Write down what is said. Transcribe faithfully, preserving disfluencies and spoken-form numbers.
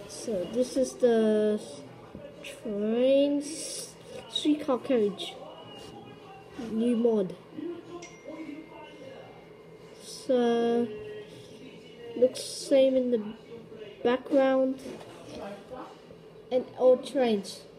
So this is the train streetcar carriage new mod. So looks same in the background and old trains.